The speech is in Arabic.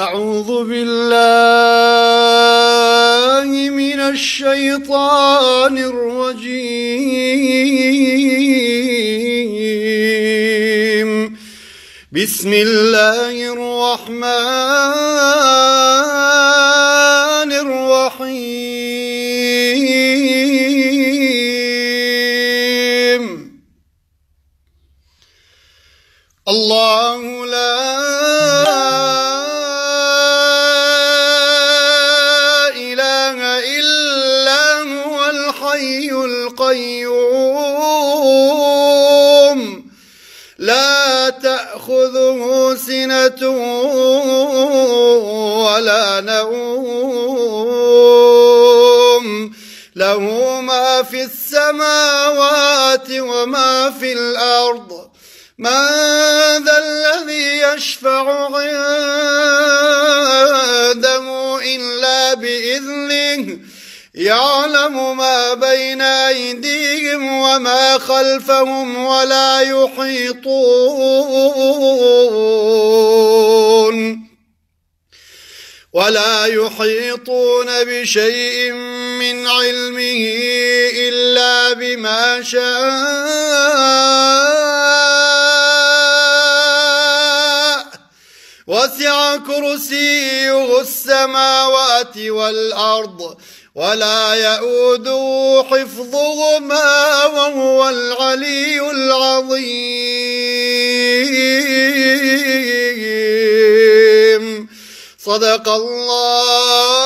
أعوذ بالله من الشيطان الرجيم. بسم الله الرحمن الرحيم. الله لا إله إلا هو الحي القيوم لا تأخذه سنة ولا نوم له ما في السماوات وما في الأرض. من ذا الذي يشفع عنده إلا بإذنه يعلم ما بين أيديهم وما خلفهم ولا يحيطون بشيء من علمه إلا بما شاء. وسع كرسيه السماوات والأرض ولا يؤوده حفظهما وهو العلي العظيم. صدق الله